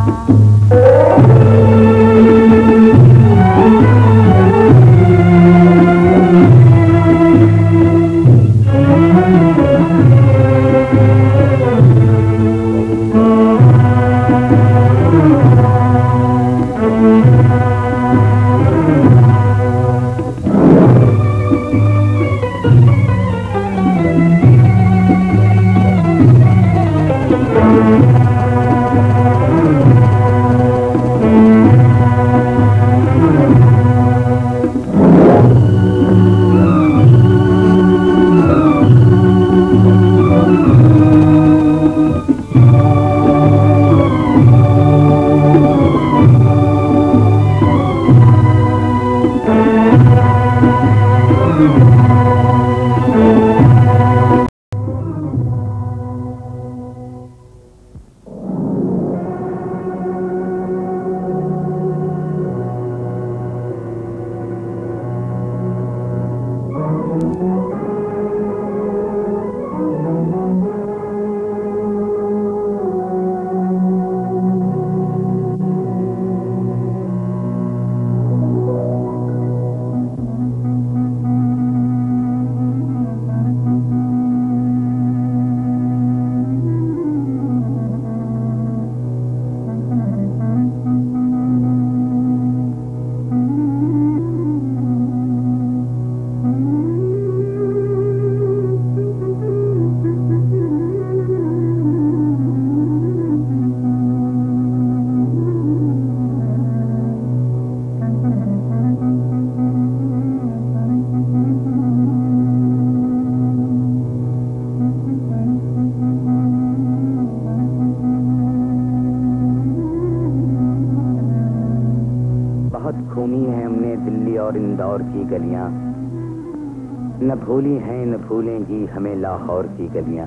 न भूली हैं न भूलेंगी हमें लाहौर की गलियां।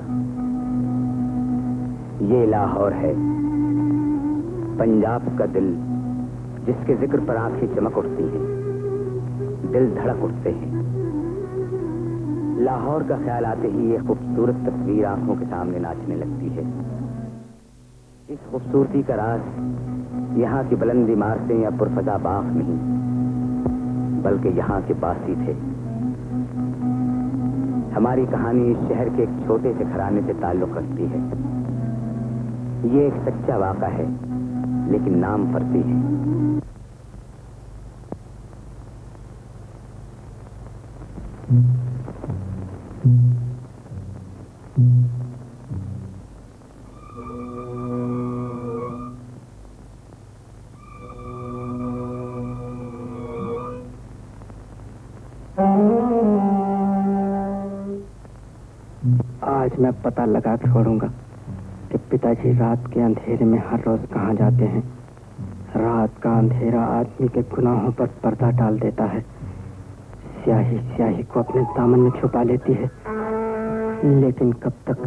ये लाहौर है पंजाब का दिल, जिसके जिक्र पर आंखें चमक उठती हैं, दिल धड़क उठते हैं। लाहौर का ख्याल आते ही ये खूबसूरत तस्वीर आंखों के सामने नाचने लगती है। इस खूबसूरती का राज यहाँ की बुलंद इमारतें या पुरफजा बाग नहीं, बल्कि यहाँ के बासी थे। हमारी कहानी इस शहर के एक छोटे से घराने से ताल्लुक रखती है। ये एक सच्चा वाक़ा है, लेकिन नाम फर्जी है। आज मैं पता लगा छोड़ूंगा कि पिताजी रात के अंधेरे में हर रोज कहाँ जाते हैं। रात का अंधेरा आदमी के गुनाहों पर पर्दा डाल देता है। स्याही स्याही को अपने दामन में छुपा लेती है, लेकिन कब तक?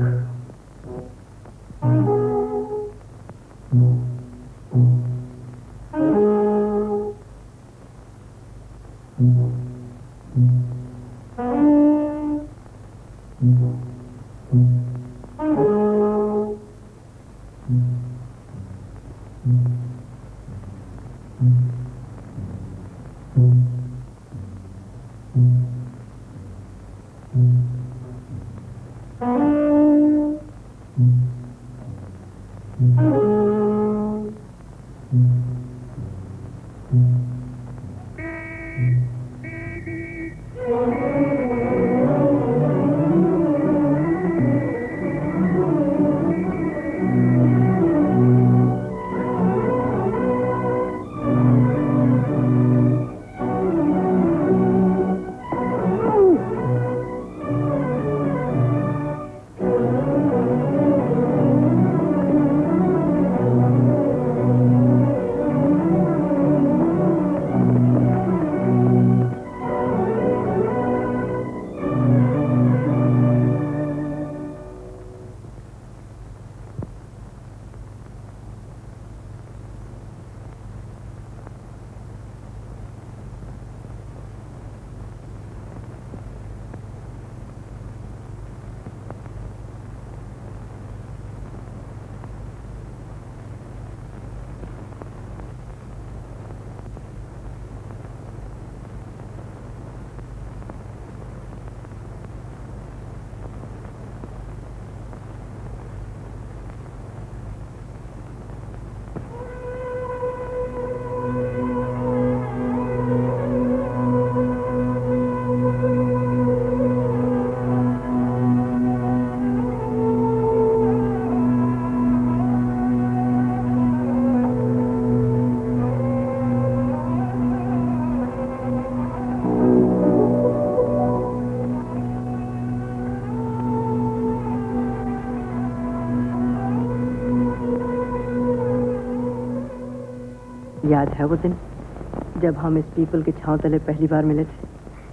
याद है वो दिन जब हम इस पीपल के छांव तले पहली बार मिले थे?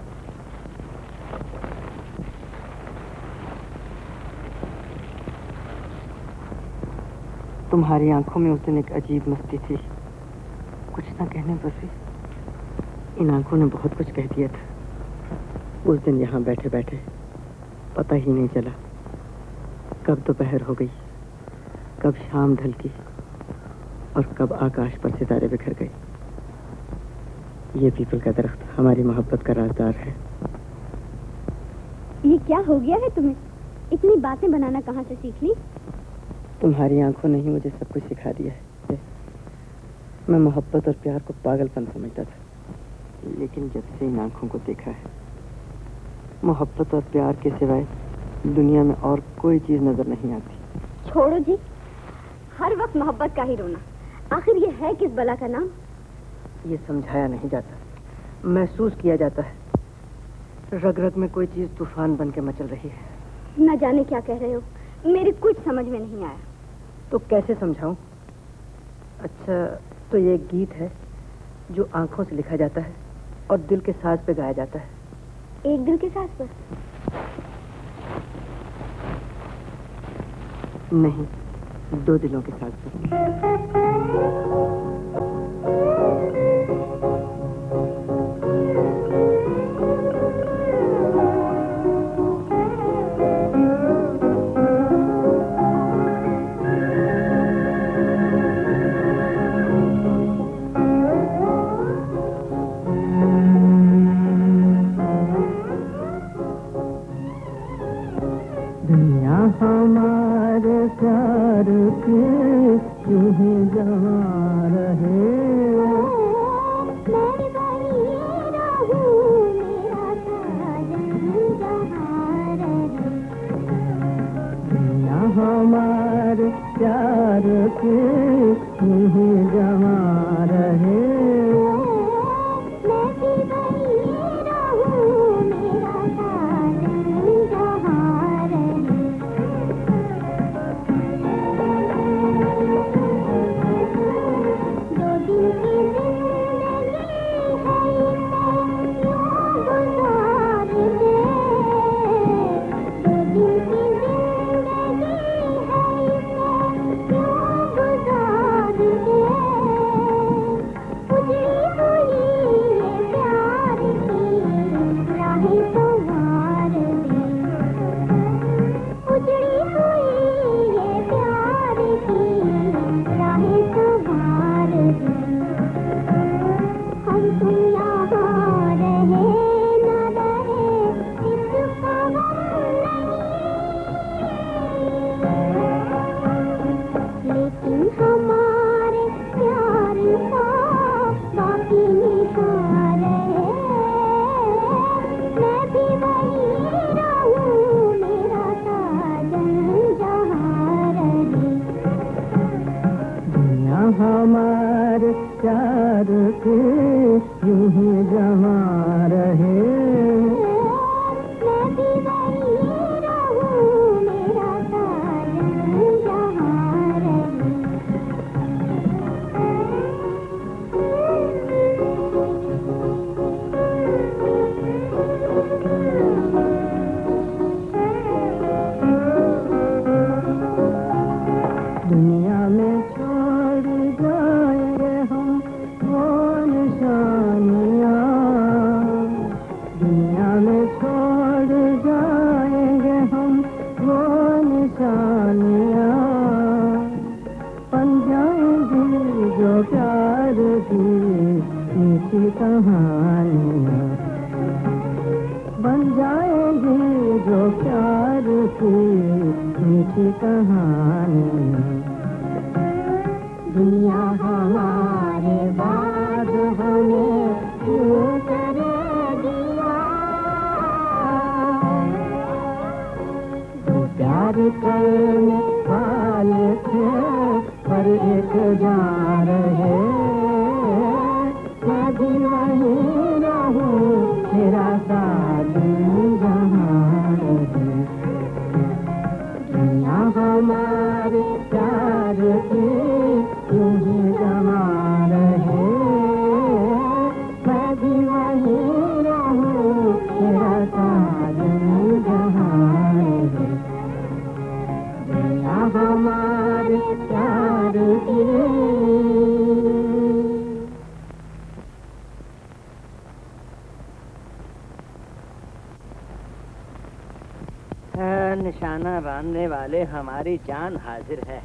तुम्हारी आंखों में उस दिन एक अजीब मस्ती थी, कुछ ना कहने पर भी इन आंखों ने बहुत कुछ कह दिया था। उस दिन यहाँ बैठे बैठे पता ही नहीं चला कब दोपहर हो गई, कब शाम ढलकी और कब आकाश पर सितारे बिखर गए। ये पीपल का दरख्त हमारी मोहब्बत का राजदार है। ये क्या हो गया है तुम्हें? इतनी बातें बनाना कहाँ से सीख ली? तुम्हारी आंखों ने ही मुझे सब कुछ सिखा दिया है। मैं मोहब्बत और प्यार को पागलपन समझता था, लेकिन जब से इन आंखों को देखा है, मोहब्बत और प्यार के सिवाय दुनिया में और कोई चीज नजर नहीं आती। छोड़ो जी, हर वक्त मोहब्बत का ही रोना। आखिर ये है किस बला का नाम? ये समझाया नहीं जाता, महसूस किया जाता है। रग रग में कोई चीज तूफान बन के मचल रही है। न जाने क्या कह रहे हो, मेरी कुछ समझ में नहीं आया। तो कैसे समझाऊं? अच्छा, तो ये एक गीत है जो आंखों से लिखा जाता है और दिल के साज पे गाया जाता है। एक दिल के साज पर? नहीं, दो दिलों के साज पर। हमारे प्यार के यूं ही जवा रहे, दुनिया हमारे प्यार के यूं ही जवा रहे। हमारे प्यार के यूं ही जमा रहे, मैं भी वही रहूं, मेरा साजन जहाँ रहे। दुनिया में प्यार की मीठी कहानियाँ बन जाएगी, जो प्यार की मीठी कहानियाँ। दुनिया हमारे बाद हमें क्यों करे दिया, जो प्यार करने वाले थे पर एक जा रहे, मैं भी वही रहूं, मेरा साजन जहाँ रहे। दुनिया हमारे प्यार की यूं ही जमा रहे। खाना बांधने वाले हमारी जान हाजिर है।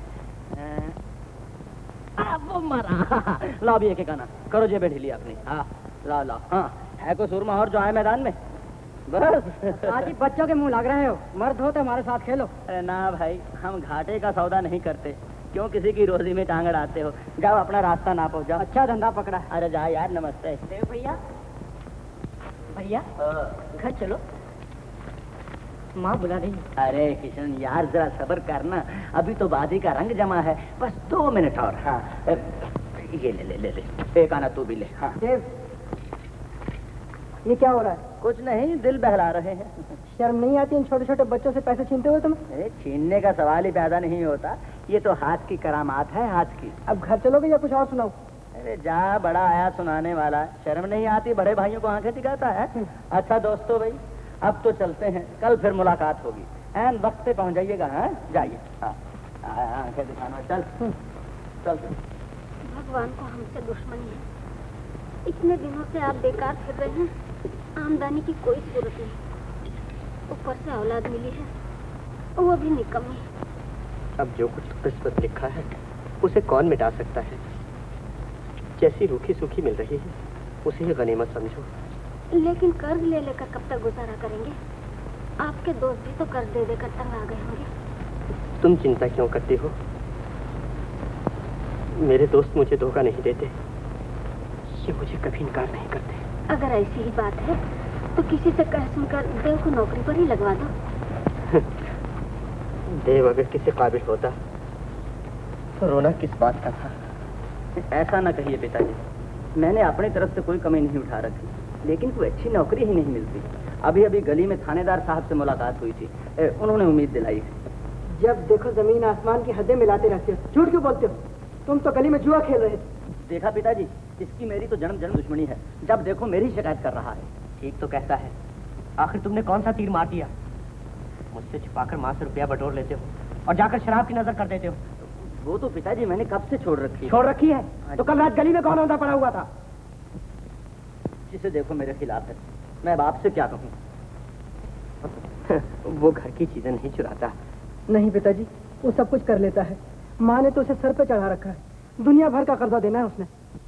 वो मरा। ला भी एक आना करो, जेबें ढीली अपनी। हाँ ला ला। हाँ है कोई सुरमा और जो आए मैदान में? बस आज ही बच्चों के मुंह लग रहे हो, मर्द हो तो हमारे साथ खेलो। अरे ना भाई, हम घाटे का सौदा नहीं करते। क्यों किसी की रोजी में टांग अड़ाते हो? जाओ अपना रास्ता ना पहुंचाओ। अच्छा धंधा पकड़ा है। अरे जा यार, नमस्ते। देव भैया, भैया घर चलो, माँ बुला रही है। अरे किशन यार, जरा सब्र करना, अभी तो बादी का रंग जमा है, बस 2 मिनट और। हाँ ये ले ले ले ले, एक आना तू भी ले। हाँ देव, ये क्या हो रहा है? कुछ नहीं, दिल बहला रहे हैं। शर्म नहीं आती इन छोटे छोटे बच्चों से पैसे छीनते हुए तुम? अरे छीनने का सवाल ही पैदा नहीं होता, ये तो हाथ की करामात है, हाथ की। अब घर चलोगे या कुछ और सुनाओ? अरे जा, बड़ा आया सुनाने वाला, शर्म नहीं आती, बड़े भाइयों को आंखें दिखाता है। अच्छा दोस्तों भाई, अब तो चलते हैं, कल फिर मुलाकात होगी। एन वक्त पे पहुंच जाइएगा। हाँ जाइए। हाँ आंखें दिखाना। चल चल। भगवान को हमसे दुश्मनी है। इतने दिनों से आप बेकार फिर रहे हैं, आमदनी की कोई सूरत नहीं, ऊपर से औलाद मिली है, वो भी निकम्मी। अब जो कुछ किस्मत लिखा है उसे कौन मिटा सकता है? जैसी रूखी सूखी मिल रही है उसे ही गनीमत समझो। लेकिन कर्ज ले लेकर कब तक गुजारा करेंगे? आपके दोस्त भी तो कर्ज दे देकर तंग आ गए होंगे। तुम चिंता क्यों करती हो? मेरे दोस्त मुझे धोखा नहीं देते, ये मुझे कभी इनकार नहीं करते। अगर ऐसी ही बात है तो किसी से कह सुनकर देव को नौकरी पर ही लगवा दो। देव अगर किसी काबिल होता तो रोना किस बात का था? ऐसा ना कहिए पिताजी, मैंने अपनी तरफ से कोई कमी नहीं उठा रखी, लेकिन कोई अच्छी नौकरी ही नहीं मिलती। अभी अभी गली में थानेदार साहब से मुलाकात हुई थी, उन्होंने उम्मीद दिलाई। जब देखो जमीन आसमान की हदें मिलाते रहते हो, झूठ क्यों बोलते हो? तुम तो गली में जुआ खेल रहे थे। देखा पिताजी, इसकी मेरी तो जन्म जन्म दुश्मनी है, जब देखो मेरी शिकायत कर रहा है। ठीक तो कहता है, आखिर तुमने कौन सा तीर मार दिया? मुझसे छिपाकर माँ से रुपया बटोर लेते हो और जाकर शराब की नजर कर देते हो। वो तो पिताजी मैंने कब से छोड़ रखी है। छोड़ रखी है? तो कल रात गली में कौन औंधा पड़ा हुआ था? जिसे देखो मेरे खिलाफ है, मैं अब आपसे क्या कहूँ? वो घर की चीजें नहीं चुराता। नहीं पिताजी, वो सब कुछ कर लेता है। माँ ने तो उसे सर पे चढ़ा रखा है, दुनिया भर का कर्जा देना है उसने।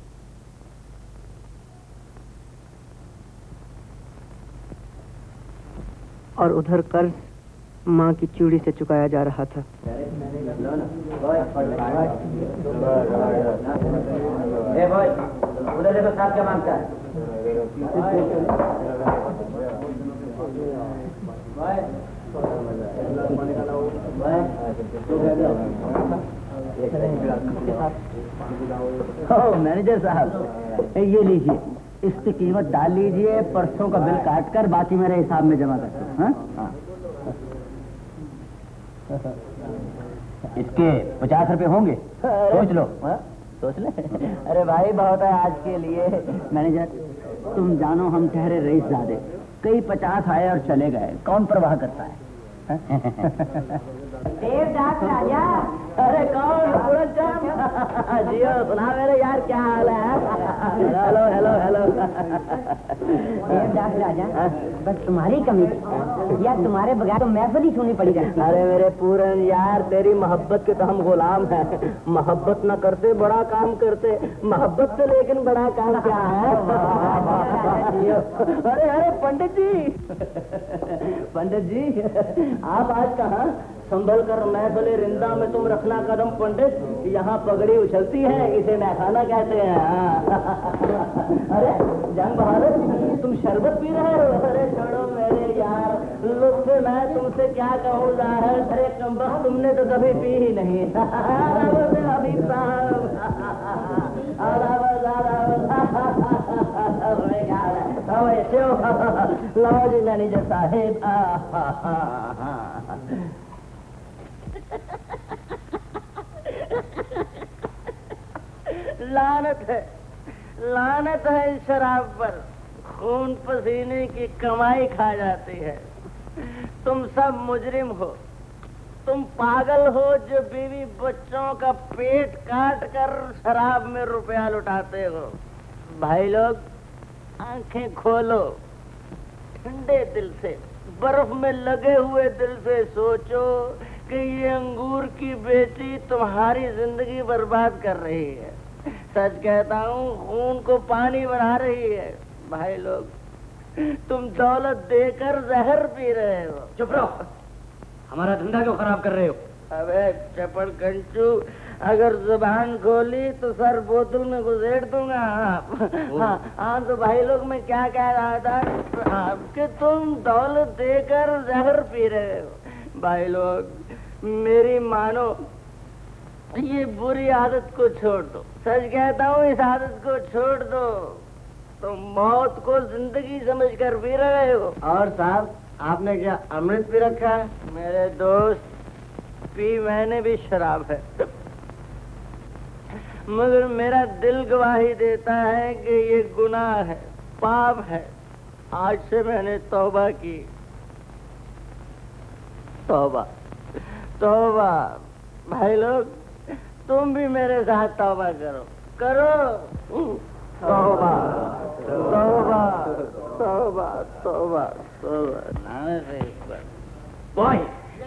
और उधर कर्ज माँ की चूड़ी से चुकाया जा रहा था। उधर देखो साहब क्या मांगता है। मैनेजर साहब, ये लीजिए, इसकी कीमत डाल लीजिए, परसों का बिल काट कर बाकी मेरे हिसाब में जमा कर दो। हाँ? इसके 50 रुपए होंगे, सोच लो। सोच ले। अरे भाई बहुत है आज के लिए। मैनेजर, तुम जानो हम ठहरे रईसजादे, कई 50 आए और चले गए, कौन परवाह करता है? देवदास राजा। अरे कौन? जियो सुना मेरे यार, क्या हाल है? Hello hello hello. देवदास राजा, बस तुम्हारी कमी थी या तुम्हारे बगैर तो महफिल ही सुननी पड़ी रहती। अरे मेरे पूरन यार, तेरी मोहब्बत के तो हम गुलाम हैं। मोहब्बत न करते बड़ा काम करते, मोहब्बत से लेकिन बड़ा काम क्या है? अरे अरे पंडित जी, पंडित जी आप आज कहाँ? संभल कर महफिल रिंदा में तुम रखना कदम पंडित, यहाँ पगड़ी उछलती है, इसे मैखाना कहते हैं। अरे जंग बहादुर, तुम शरबत पी रहे हो? अरे छोड़ो मेरे यार, लुत्फ मैं तुमसे क्या कहूँ ज़ाहिर, अरे कमबख्त तुमने तो कभी पी ही नहीं। अभी साहब लो जी मैनेजर साहेब। लानत है इस शराब पर, खून पसीने की कमाई खा जाती है। तुम सब मुजरिम हो, तुम पागल हो जो बीवी बच्चों का पेट काट कर शराब में रुपया लुटाते हो। भाई लोग आंखें खोलो, ठंडे दिल से बर्फ में लगे हुए दिल से सोचो कि ये अंगूर की बेटी तुम्हारी जिंदगी बर्बाद कर रही है। सच कहता हूँ, खून को पानी बना रही है। भाई लोग, तुम दौलत देकर जहर पी रहे हो। चुप रहो, हमारा धंधा क्यों खराब कर रहे हो? अबे चपड़ कंचू, अगर जुबान खोली तो सर बोतल में घुसेड़ दूंगा। हाँ, तो भाई लोग मैं क्या कह रहा था कि तुम दौलत देकर जहर पी रहे हो। भाई लोग मेरी मानो, ये बुरी आदत को छोड़ दो। सच कहता हूँ, इस आदत को छोड़ दो। तुम मौत को जिंदगी समझकर पी रहे हो। और साहब, आपने क्या अमृत पी रखा है? मेरे दोस्त, पी मैंने भी शराब है, मगर मेरा दिल गवाही देता है कि ये गुनाह है, पाप है। आज से मैंने तौबा की। तौबा, तौबा। भाई लोग, तुम भी मेरे साथ तौबा करो, करो। तौबा, तौबा, तौबा, तौबा, तौबा। बॉय,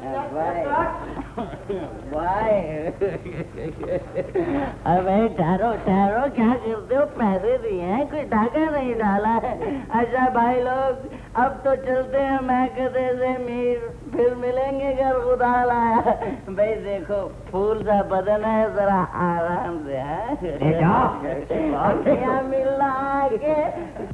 अबे ठहरो ठहरो, क्या करते हो? पैसे दिए हैं, कोई धागा नहीं डाला है। अच्छा भाई लोग, अब तो चलते हैं महकते से मीर, फिर मिलेंगे अगर खुदा लाया। भाई देखो, फूल सा बदन है, जरा आराम से है। मिलना आके।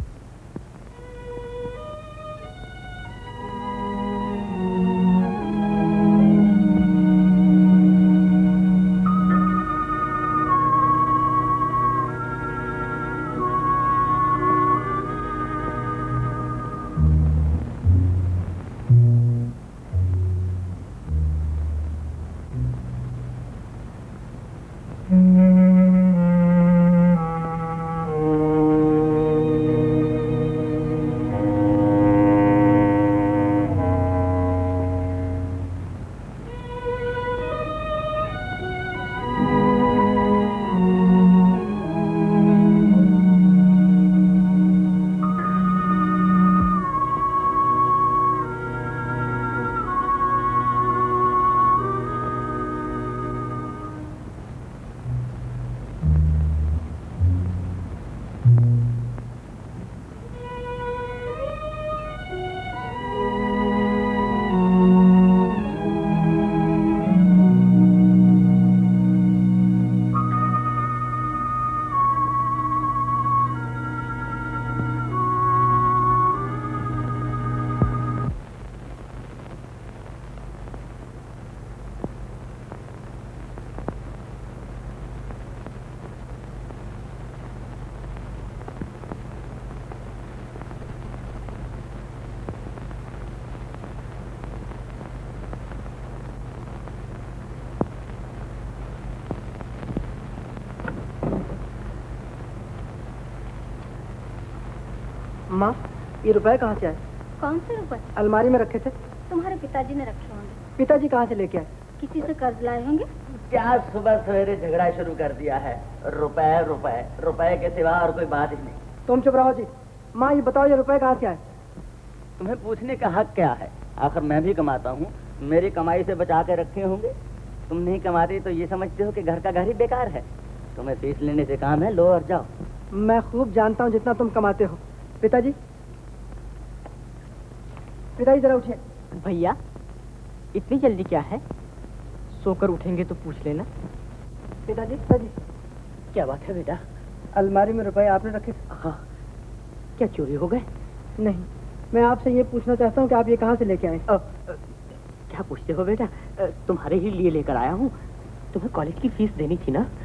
माँ, ये रुपए कहाँ से आए? कौन से रुपए? अलमारी में रखे थे। तुम्हारे पिताजी ने रखे होंगे। पिताजी कहाँ से लेके आए? किसी से कर्ज लाए होंगे। क्या सुबह सवेरे झगड़ा शुरू कर दिया है? रुपए रुपए रुपए के सिवा और कोई बात ही नहीं। तुम चुप रहो जी। माँ, ये बताओ, ये रुपए कहाँ से आए? तुम्हें पूछने का हक क्या है? आखिर मैं भी कमाता हूँ, मेरी कमाई से बचा के रखे होंगे। तुम नहीं कमाते तो ये समझते हो कि घर का घर ही बेकार है। तुम्हें फीस लेने से काम है, लो और जाओ। मैं खूब जानता हूँ जितना तुम कमाते हो। पिताजी, पिताजी जरा उठिए। भैया, इतनी जल्दी क्या है? सोकर उठेंगे तो पूछ लेना। पिताजी, पिताजी, क्या बात है बेटा? अलमारी में रुपए आपने रखे थे? हाँ, क्या चोरी हो गए? नहीं, मैं आपसे ये पूछना चाहता हूँ कि आप ये कहाँ से लेके आए? क्या पूछते हो बेटा? तुम्हारे ही लिए लेकर आया हूँ। तुम्हें कॉलेज की फीस देनी थी ना?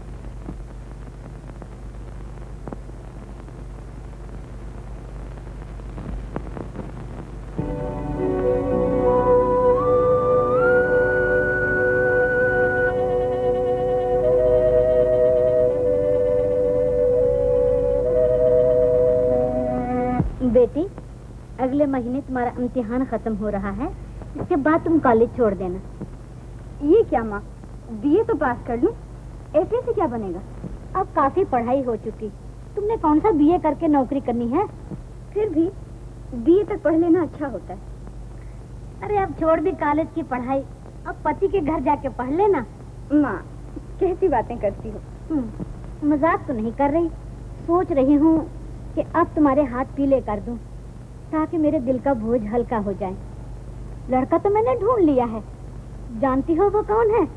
बेटी, अगले महीने तुम्हारा इम्तिहान खत्म हो रहा है, इसके बाद तुम कॉलेज छोड़ देना। ये क्या माँ, बीए तो पास कर लूं, एफए से क्या बनेगा? अब काफी पढ़ाई हो चुकी, तुमने कौन सा बीए करके नौकरी करनी है? फिर भी बीए तक पढ़ लेना अच्छा होता है। अरे अब छोड़ भी कॉलेज की पढ़ाई, अब पति के घर जाके पढ़ लेना। माँ कैसी बातें करती हो? मजाक तो नहीं कर रही, सोच रही हूँ कि अब तुम्हारे हाथ पीले कर दूं ताकि मेरे दिल का बोझ हल्का हो जाए। लड़का तो मैंने ढूंढ लिया है, जानती हो वो कौन है?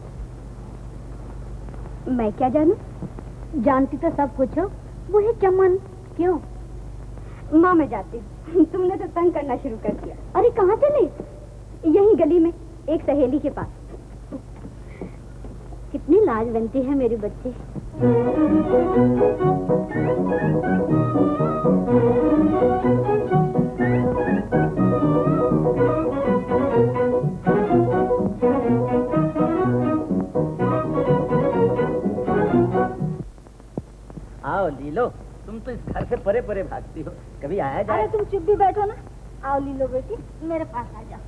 मैं क्या जानूं? जानती तो सब कुछ हो, वो है चमन। क्यों? माँ मैं जाती हूँ, तुमने तो तंग करना शुरू कर दिया। अरे कहाँ चले? यहीं गली में एक सहेली के पास। कितनी लाज बनती है मेरी बच्ची। आओ लीलो, तुम तो इस घर से परे परे भागती हो, कभी आया जाए। अरे तुम चुप भी बैठो ना। आओ लीलो बेटी, मेरे पास आ जाओ।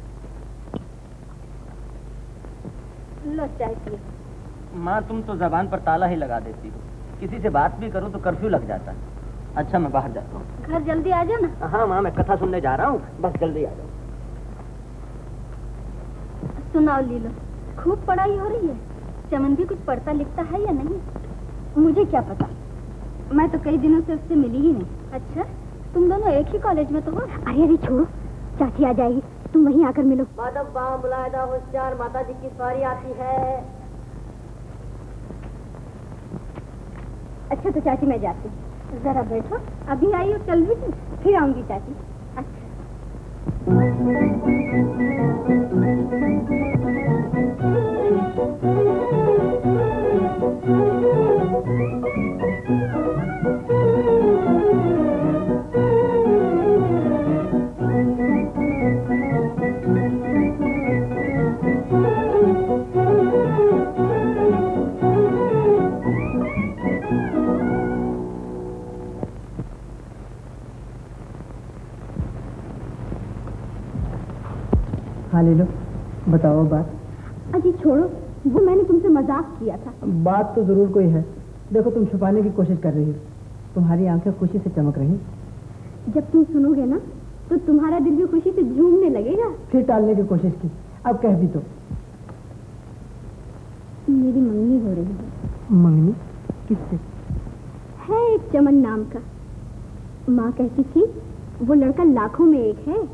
लो चाय पियो। माँ तुम तो जबान पर ताला ही लगा देती हो, किसी से बात भी करूँ तो कर्फ्यू लग जाता है। अच्छा मैं बाहर जाता हूँ। घर जल्दी आ जाओ ना। हाँ माँ मैं कथा सुनने जा रहा हूँ, बस जल्दी आ जाओ। सुनाओ लीलो, खूब पढ़ाई हो रही है? चमन भी कुछ पढ़ता लिखता है या नहीं? मुझे क्या पता, मैं तो कई दिनों से उससे मिली ही नहीं। अच्छा, तुम दोनों एक ही कॉलेज में तो हो? अरे अरे छोड़ो, चाची आ जाएगी, तुम वहीं आकर मिलो। माधव बाम बुलाएदा होशियार, माता जी की सवारी आती है। अच्छा तो चाची मैं जाती हूँ। जरा बैठो, अभी आई हो, चल भी थी। फिर आऊंगी चाची। हाँ ले लो, बताओ बात। अजी छोड़ो, वो मैंने तुमसे मजाक किया था। बात तो जरूर कोई है। देखो तुम छुपाने की कोशिश कर रही हो, तुम्हारी आंखें खुशी से चमक रही। जब तुम सुनोगे ना तो तुम्हारा दिल भी खुशी से झूमने लगेगा। फिर टालने की कोशिश की, अब कह भी तो। मेरी मंगनी हो रही है। मंगनी? किससे? है एक चमन नाम का। माँ कहती थी वो लड़का लाखों में एक है।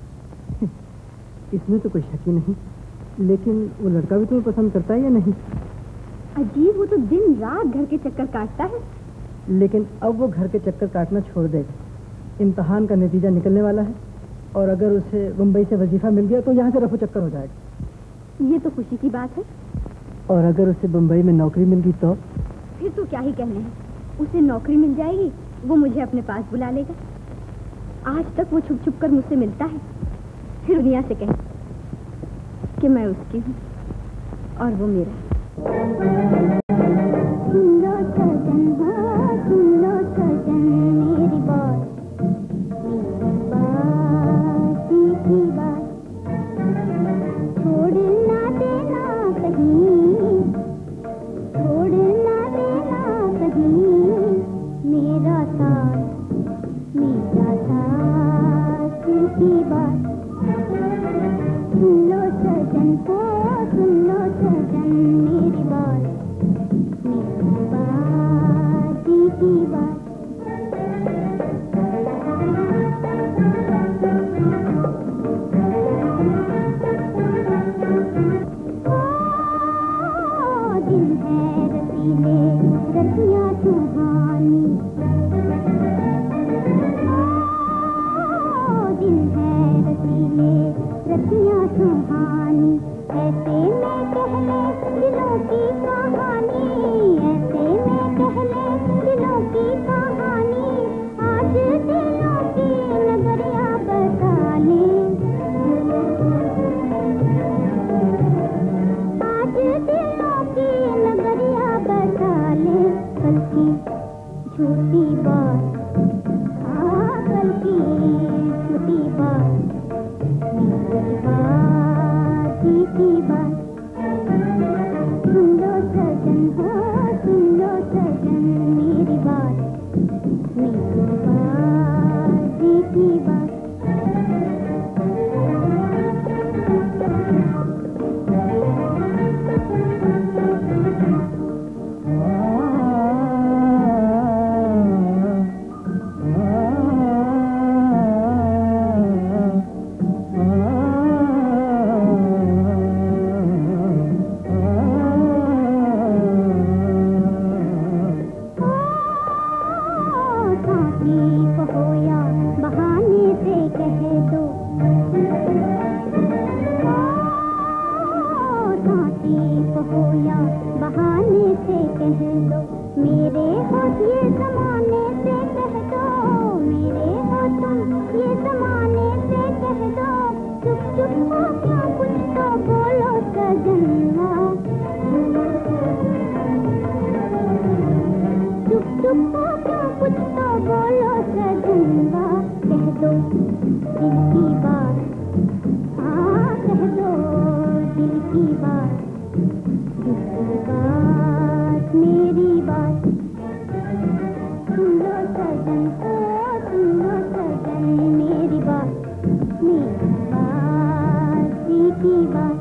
इसमें तो कोई शक ही नहीं, लेकिन वो लड़का भी तुम्हें पसंद करता है या नहीं? अजीब, वो तो दिन रात घर के चक्कर काटता है। लेकिन अब वो घर के चक्कर काटना छोड़ देगा। इम्तिहान का नतीजा निकलने वाला है, और अगर उसे मुंबई से वजीफा मिल गया तो यहाँ से रफू चक्कर हो जाएगा। ये तो खुशी की बात है। और अगर उसे मुंबई में नौकरी मिल गई तो? फिर तो क्या ही कहने हैं, उसे नौकरी मिल जाएगी, वो मुझे अपने पास बुला लेगा। आज तक वो छुप छुप कर मुझसे मिलता है, फिर दुनिया से कहे कि मैं उसकी हूँ और वो मेरा है। सुन लो सजन, हाँ सुन लो सजन मेरी बात, की बात छोड़ ना देना कहीं, छोड़ ना देना कहीं, मेरा साथ की बात। सुन लो सजन को, सुन लो सजन मेरी बात, मेरी बात की बात। दिल है रसीले रतियाँ सुहानी, दिल है रसीले रतियाँ सुहानी, ऐसे में कह ले दिलों की कहानी, ऐसे में कह ले दिलों की कहानी, आज दिलों की नगरिया बता ले, आज दिलों की नगरिया बता ले। कल की झूठी बात, हाँ कल की झूठी बात, मेरी बात की बात। सुन लो सजन, हाँ सुन लो सजन मेरी बात, मेरी बात की बात। मेरे हो ये जमाने से कह दो, मेरे हो तुम ये जमाने से कह दो, चुप चुप हो क्या कुछ तो बोलो सजना, चुप चुप हो क्या कुछ तो बोलो सजना, कह दो दिल की बात, हाँ कह दो दिल की बात, दिल की बात मेरी बात, सुन लो सजन, ओ सुन लो सजन मेरी बात, दिल की बात।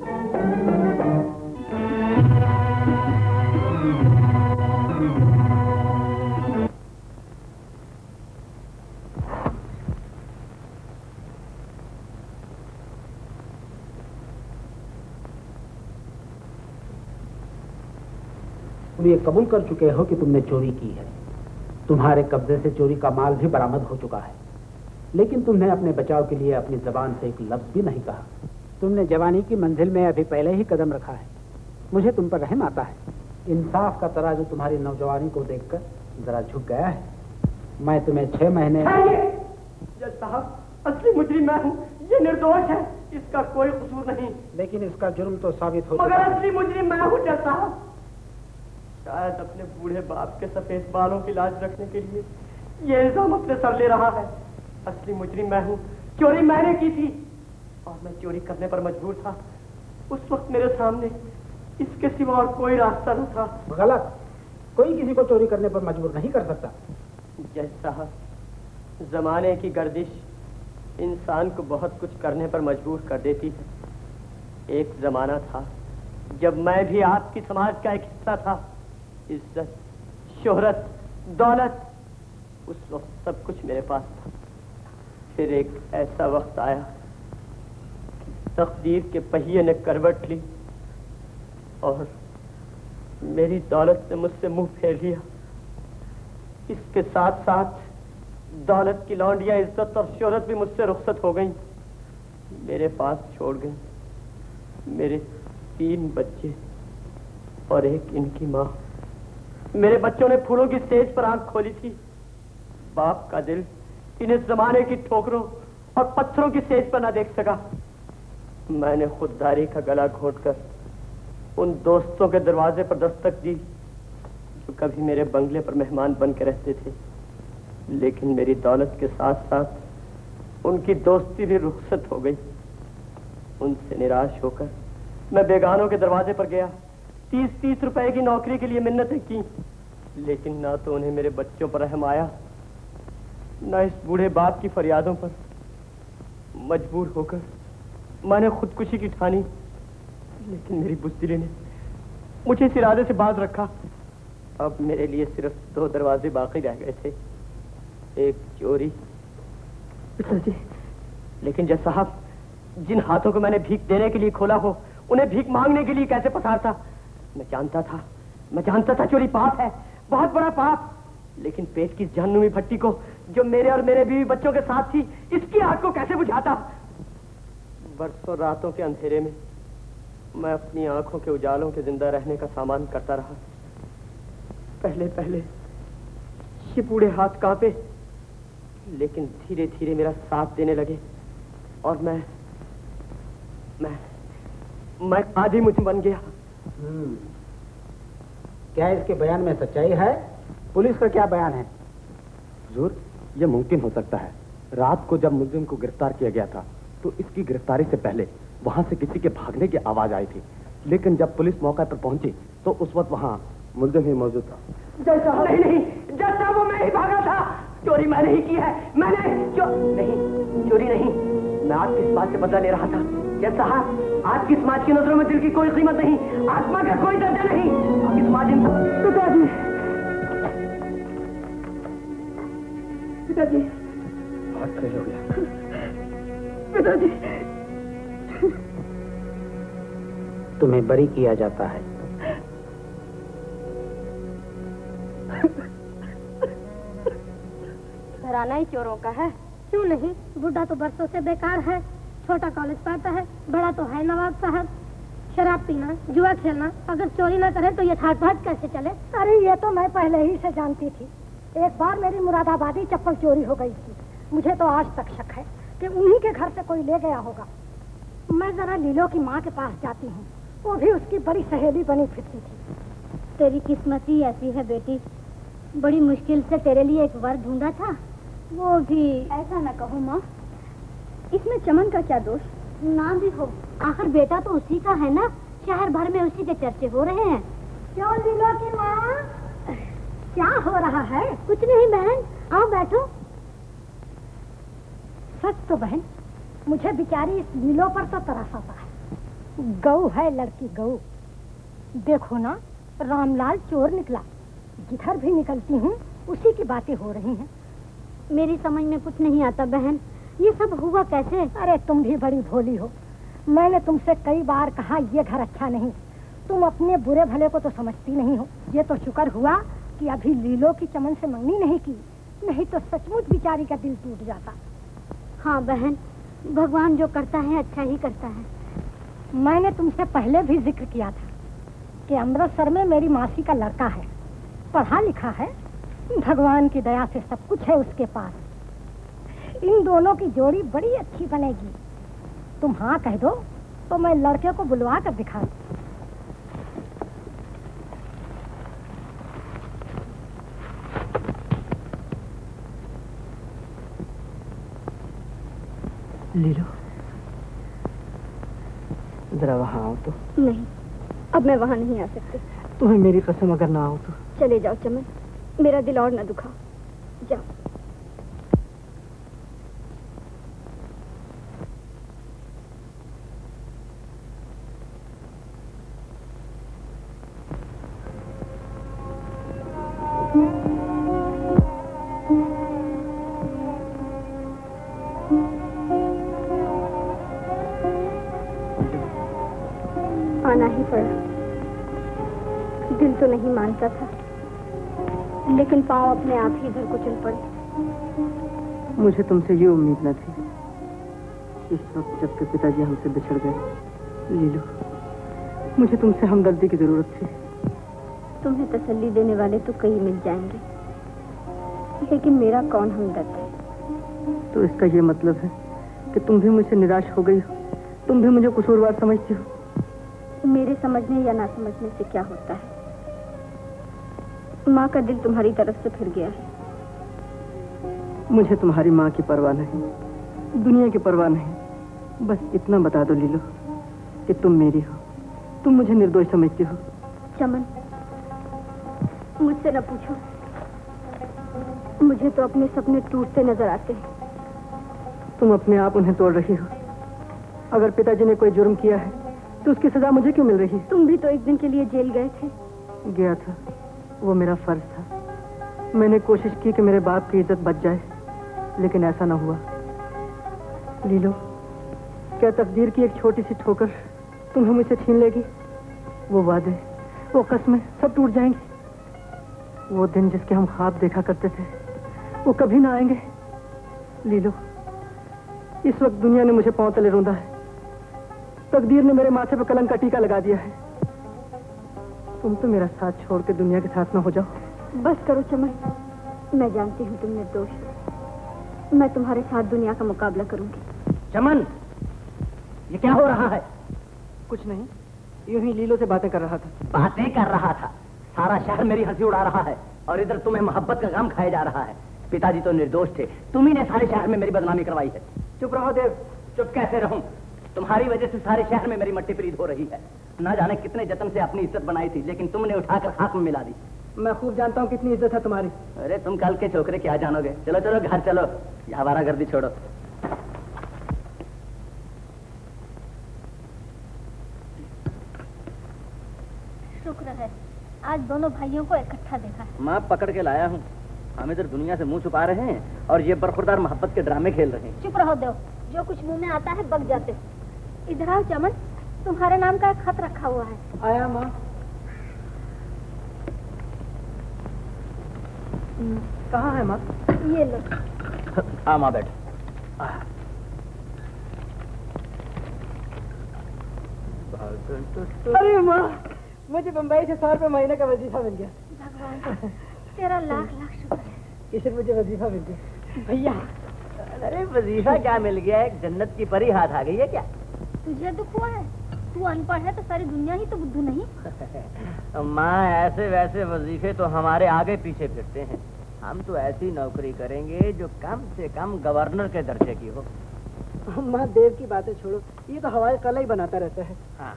तुम ये कबूल कर चुके हो कि तुमने चोरी की है। तुम्हारे कब्जे से चोरी का माल भी बरामद हो चुका है, लेकिन तुमने अपने बचाव के लिए अपनी जबान से एक लफ्ज भी नहीं कहा। तुमने जवानी की मंजिल में अभी पहले ही कदम रखा है। मुझे तुम पर रहम आता है। इंसाफ का तराजू तुम्हारी नौजवानी को देखकर जरा झुक गया है। मैं तुम्हें 6 महीने। जज साहब, असली मुजरिम मैं हूँ, ये निर्दोष है, इसका कोई कसूर नहीं। लेकिन इसका जुर्म तो साबित हो मगर असली मुजरिम मैं हूँ जज साहब। शायद अपने बूढ़े बाप के सफेद बालों की लाज रखने के लिए ये इल्जाम अपने सर ले रहा है। असली मुजरिम मैं हूँ, चोरी मैंने की थी और मैं चोरी करने पर मजबूर था। उस वक्त मेरे सामने इसके सिवा और कोई रास्ता न था। गलत, कोई किसी को चोरी करने पर मजबूर नहीं कर सकता। जज साहब, जमाने की गर्दिश इंसान को बहुत कुछ करने पर मजबूर कर देती है। एक जमाना था जब मैं भी आपकी समाज का एक हिस्सा था। इज्जत, शोहरत, दौलत, उस वक्त सब कुछ मेरे पास था। फिर एक ऐसा वक्त आया कि तकदीर के पहिए ने करवट ली और मेरी दौलत ने मुझसे मुंह फेर लिया। इसके साथ साथ दौलत की लौंडियां, इज्जत और शोहरत भी मुझसे रुखसत हो गईं। मेरे पास छोड़ गए मेरे 3 बच्चे और एक इनकी माँ। मेरे बच्चों ने फूलों की स्टेज पर आंख खोली थी। बाप का दिल इन्हें जमाने की ठोकरों और पत्थरों की स्टेज पर ना देख सका। मैंने खुददारी का गला घोंटकर उन दोस्तों के दरवाजे पर दस्तक दी जो कभी मेरे बंगले पर मेहमान बन के रहते थे। लेकिन मेरी दौलत के साथ साथ उनकी दोस्ती भी रुखसत हो गई। उनसे निराश होकर मैं बेगानों के दरवाजे पर गया। 30-30 रुपए की नौकरी के लिए मिन्नतें की, लेकिन ना तो उन्हें मेरे बच्चों पर रहम आया, ना इस बूढ़े बाप की फरियादों पर। मजबूर होकर मैंने खुदकुशी की ठानी, लेकिन मेरी बुज़दिली ने मुझे इस इरादे से बाज रखा। अब मेरे लिए सिर्फ 2 दरवाजे बाकी रह गए थे, एक चोरी। जी, लेकिन जज साहब, जिन हाथों को मैंने भीख देने के लिए खोला हो, उन्हें भीख मांगने के लिए कैसे पसारता? मैं जानता था चोरी पाप है, बहुत बड़ा पाप। लेकिन पेट की जहन्नुमी भट्टी को जो मेरे और मेरे बीवी बच्चों के साथ थी, इसकी आग को कैसे बुझाता? बरसों रातों के अंधेरे में मैं अपनी आंखों के उजालों के जिंदा रहने का सामान करता रहा। पहले पहले ये बूढ़े हाथ कांपे, लेकिन धीरे धीरे मेरा साथ देने लगे और मैं आदि मुझ बन गया। क्या इसके बयान में सच्चाई है? पुलिस का क्या बयान है? हुजूर, यह मुमकिन हो सकता है। रात को जब मुलजिम को गिरफ्तार किया गया था तो इसकी गिरफ्तारी से पहले वहां से किसी के भागने की आवाज आई थी, लेकिन जब पुलिस मौके पर पहुंची तो उस वक्त वहां मुलजिम ही मौजूद था। नहीं, जज साहब, वो मैं ही भागा था। चोरी मैंने ही की है। चोरी नहीं, मैं आज किस बात से बदला ले रहा था। जज साहब, आज की समाज की नजरों में दिल की कोई कीमत नहीं, आत्मा का कोई दर्जा नहीं। आज समाज पिताजी, बहुत तेज हो गया। पिताजी, तुम्हें बरी किया जाता है। घराना ही चोरों का है। क्यों नहीं? बुढ़ा तो बरसों से बेकार है, छोटा कॉलेज पढ़ता है, बड़ा तो है नवाब साहब। शराब पीना, जुआ खेलना, अगर चोरी ना करे तो ये ठाट-बाट कैसे चले? अरे ये तो मैं पहले ही से जानती थी। एक बार मेरी मुरादाबादी चप्पल चोरी हो गई थी। मुझे तो आज तक शक है कि उन्हीं के घर से कोई ले गया होगा। मैं जरा लीलो की माँ के पास जाती हूँ, वो भी उसकी बड़ी सहेली बनी फिरती थी। तेरी किस्मत ही ऐसी है बेटी, बड़ी मुश्किल से तेरे लिए एक वर ढूंढा था, वो भी। ऐसा न कहो माँ, इसमें चमन का क्या दोष? ना भी हो, आखिर बेटा तो उसी का है ना, शहर भर में उसी के चर्चे हो रहे हैं। क्यों लीलो की माँ, क्या हो रहा है? कुछ नहीं बहन, आओ बैठो। सच तो बहन, मुझे बेचारी इस लीलो पर तो तरस आता है। गऊ है लड़की, गऊ। देखो ना, रामलाल चोर निकला। जिधर भी निकलती हूँ उसी की बातें हो रही हैं। मेरी समझ में कुछ नहीं आता बहन, ये सब हुआ कैसे? अरे तुम भी बड़ी भोली हो। मैंने तुमसे कई बार कहा ये घर अच्छा नहीं, तुम अपने बुरे भले को तो समझती नहीं हो। ये तो शुक्र हुआ कि अभी लीलो की चमन से मंगनी नहीं की, नहीं तो सचमुच बेचारी का दिल टूट जाता। हाँ बहन, भगवान जो करता है अच्छा ही करता है। मैंने तुमसे पहले भी जिक्र किया था कि अमृतसर में मेरी मासी का लड़का है, पढ़ा लिखा है, भगवान की दया से सब कुछ है उसके पास। इन दोनों की जोड़ी बड़ी अच्छी बनेगी। तुम हाँ कह दो तो मैं लड़के को बुलवा कर दिखा दूं। लीलो, जरा वहाँ आओ तो। नहीं, अब मैं वहाँ नहीं आ सकती। तुम्हें मेरी कसम अगर ना आओ तो। चले जाओ चमन, मेरा दिल और न दुखाओ, जाओ। आना ही पड़ा। दिल तो नहीं मानता था, लेकिन पाँव अपने आप ही इधर को चल पड़े। मुझे तुमसे ये उम्मीद न थी। इस वक्त जबकि पिताजी हमसे बिछड़ गए। लीलो, मुझे तुमसे हमदर्दी की जरूरत थी। तुम्हें तसल्ली देने वाले तो कई मिल जाएंगे, लेकिन मेरा कौन हमदर्द है? तो इसका ये मतलब है कि तुम भी मुझसे निराश हो गई हो, तुम भी मुझे कसूरवार समझती हो। मेरे समझने या ना समझने से क्या होता है? माँ का दिल तुम्हारी तरफ से फिर गया है। मुझे तुम्हारी माँ की परवाह नहीं, दुनिया की परवाह नहीं। बस इतना बता दो लीलो कि तुम मेरी हो, तुम मुझे निर्दोष समझती हो। चमन, मुझसे न पूछो, मुझे तो अपने सपने टूटते नजर आते हैं। तुम अपने आप उन्हें तोड़ रही हो। अगर पिताजी ने कोई जुर्म किया है तो उसकी सजा मुझे क्यों मिल रही है? तुम भी तो एक दिन के लिए जेल गए थे। गया था, वो मेरा फर्ज था। मैंने कोशिश की कि मेरे बाप की इज्जत बच जाए, लेकिन ऐसा ना हुआ। लीलो, क्या तकदीर की एक छोटी सी ठोकर तुम्हें मुझसे छीन लेगी? वो वादे, वो कस्में सब टूट जाएंगी। वो दिन जिसके हम ख्वाब देखा करते थे, वो कभी ना आएंगे। लीलो, इस वक्त दुनिया ने मुझे पांव तले रौंदा है। तकदीर ने मेरे माथे पर कलंक का टीका लगा दिया है। तुम तो मेरा साथ छोड़ के दुनिया के साथ ना हो जाओ। बस करो चमन, मैं जानती हूँ तुम निर्दोष हो। मैं तुम्हारे साथ दुनिया का मुकाबला करूंगी। चमन, ये क्या हो रहा है? कुछ नहीं, यूं ही लीलो से बातें कर रहा था। बातें कर रहा था? सारा शहर मेरी हंसी उड़ा रहा है और इधर तुम्हें मोहब्बत का गम खाया जा रहा है। पिताजी तो निर्दोष थे, तुम्ही ने सारे शहर में मेरी बदनामी करवाई है। चुप रहो देव। चुप कैसे रहूं? तुम्हारी वजह से सारे शहर में मेरी मट्टी परीद हो रही है। ना जाने कितने जतन से अपनी इज्जत बनाई थी, लेकिन तुमने उठाकर खाक में मिला दी। मैं खूब जानता हूँ कितनी इज्जत है तुम्हारी। अरे तुम कल के छोकरे क्या जानोगे। चलो चलो घर चलो, ये आवारागर्दी छोड़ो। शुक्र है आज दोनों भाइयों को इकट्ठा देखा है। माँ पकड़ के लाया हूँ। हम इधर दुनिया से मुंह छुपा रहे हैं और ये बरखुरदार मोहब्बत के ड्रामे खेल रहे हैं। चुप रहो देव, जो कुछ मुंह में आता है बक जाते। इधर आओ चमन, तुम्हारे नाम का एक खत रखा हुआ है। आया माँ। कहाँ है माँ? ये लो। हाँ माँ बैठ। अरे माँ, मुझे बम्बई से 100 रुपये महीने का वजीफा मिल गया। भगवान तेरा लाख लाख शुक्र है। किशन मुझे वजीफा मिल गया। भैया अरे वजीफा क्या मिल गया? एक जन्नत की परी हाथ आ गई है क्या? तुझे दुख हुआ है? तू अनपढ़ है तो सारी दुनिया ही तो बुद्धू नहीं। माँ ऐसे वैसे वजीफे तो हमारे आगे पीछे फिरते हैं। हम तो ऐसी नौकरी करेंगे जो कम से कम गवर्नर के दर्जे की हो। माँ देव की बातें छोड़ो, ये तो हवाई कला ही बनाता रहता है। हाँ।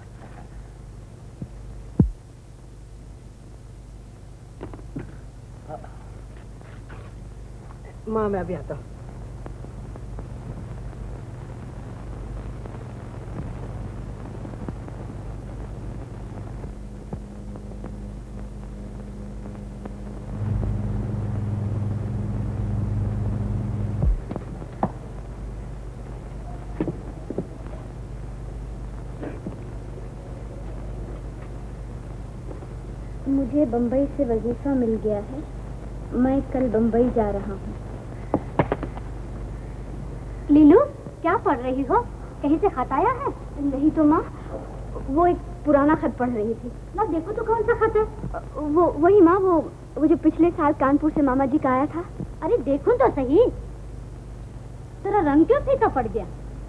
माँ मैं अभी आता हूँ। मुझे बम्बई से वजीफा मिल गया है। मैं कल बम्बई जा रहा हूँ। लीलू, क्या पढ़ रही हो? कहीं से खत आया है? नहीं तो माँ, वो एक पुराना खत पढ़ रही थी। माँ देखो तो कौन सा खत है? वही माँ, वो जो पिछले साल कानपुर से मामा जी का आया था। अरे देखो तो सही, तेरा रंग क्यों फीका पड़ गया?